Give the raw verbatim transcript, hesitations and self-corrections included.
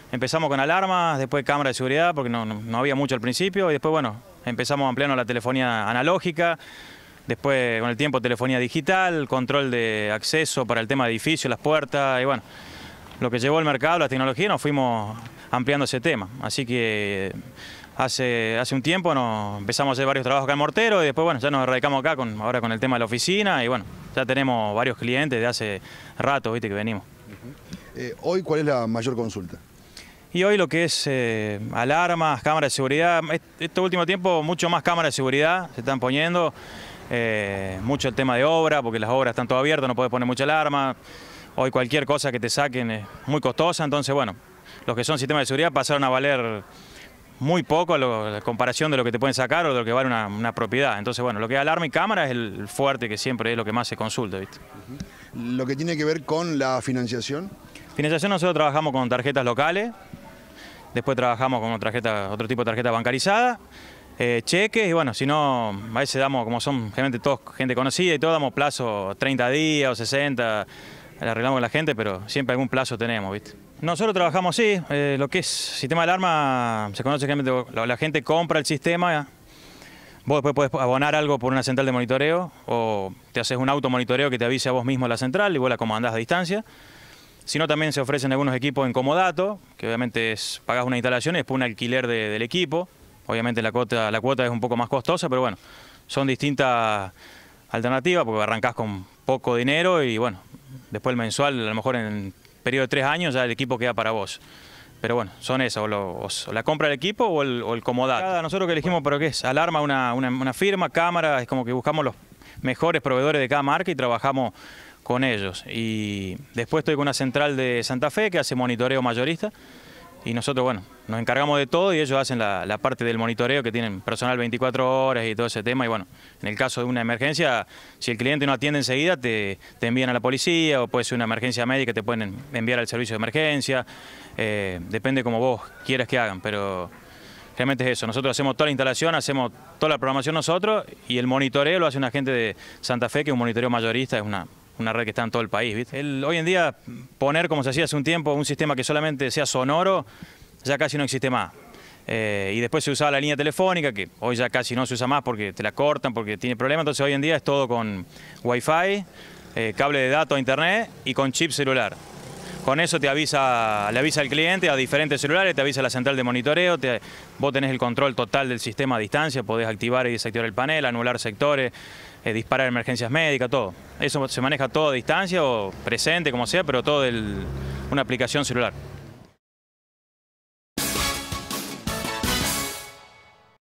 empezamos con alarmas, después cámara de seguridad, porque no, no, no había mucho al principio, y después, bueno, empezamos ampliando la telefonía analógica, después con el tiempo telefonía digital, control de acceso para el tema de edificios, las puertas, y bueno, lo que llevó el mercado, la tecnología, nos fuimos ampliando ese tema. Así que hace, hace un tiempo nos empezamos a hacer varios trabajos acá en Mortero y después, bueno, ya nos radicamos acá con, ahora con el tema de la oficina y bueno, ya tenemos varios clientes de hace rato, viste, que venimos. Uh-huh. eh, hoy, ¿cuál es la mayor consulta? Y hoy lo que es eh, alarmas, cámaras de seguridad, este último tiempo mucho más cámaras de seguridad se están poniendo, eh, mucho el tema de obra, porque las obras están todo abiertas, no puedes poner mucha alarma. Hoy cualquier cosa que te saquen es muy costosa, entonces bueno, los que son sistemas de seguridad pasaron a valer muy poco a la comparación de lo que te pueden sacar o de lo que vale una, una propiedad. Entonces bueno, lo que es alarma y cámara es el fuerte que siempre es lo que más se consulta, ¿viste? Uh-huh. Lo que tiene que ver con la financiación. Financiación nosotros trabajamos con tarjetas locales, después trabajamos con tarjeta, otro tipo de tarjeta bancarizada, eh, cheques y bueno, si no, a veces damos, como son generalmente todos gente conocida y todo, damos plazo treinta días o sesenta. Le arreglamos con la gente, pero siempre algún plazo tenemos, ¿viste? Nosotros trabajamos, sí, eh, lo que es sistema de alarma, se conoce que la, la gente compra el sistema, vos después podés abonar algo por una central de monitoreo o te haces un automonitoreo que te avise a vos mismo la central y vos la comandás a distancia. Si no, también se ofrecen algunos equipos en comodato, que obviamente es, pagás una instalación y después un alquiler de, del equipo. Obviamente la cuota, la cuota es un poco más costosa, pero bueno, son distintas alternativas porque arrancás con poco dinero y bueno, después el mensual, a lo mejor en el periodo de tres años ya el equipo queda para vos. Pero bueno, son esas, o, lo, o la compra del equipo o el, o el comodato. Cada, nosotros que elegimos, pero ¿qué es? Alarma, una, una, una firma, cámara, es como que buscamos los mejores proveedores de cada marca y trabajamos con ellos. Y después estoy con una central de Santa Fe que hace monitoreo mayorista. Y nosotros, bueno, nos encargamos de todo y ellos hacen la, la parte del monitoreo, que tienen personal veinticuatro horas y todo ese tema. Y bueno, en el caso de una emergencia, si el cliente no atiende enseguida, te, te envían a la policía o puede ser una emergencia médica, te pueden enviar al servicio de emergencia. Eh, depende como vos quieras que hagan, pero realmente es eso. Nosotros hacemos toda la instalación, hacemos toda la programación nosotros y el monitoreo lo hace una gente de Santa Fe, que es un monitoreo mayorista, es una... una red que está en todo el país, ¿viste? El, hoy en día, poner, como se hacía hace un tiempo, un sistema que solamente sea sonoro, ya casi no existe más. Eh, y después se usaba la línea telefónica, que hoy ya casi no se usa más porque te la cortan, porque tiene problemas. Entonces hoy en día es todo con Wi-Fi, eh, cable de datos a internet y con chip celular. Con eso te avisa, le avisa al cliente a diferentes celulares, te avisa la central de monitoreo, te, vos tenés el control total del sistema a distancia, podés activar y desactivar el panel, anular sectores, eh, disparar emergencias médicas, todo. Eso se maneja todo a distancia o presente, como sea, pero todo de una aplicación celular.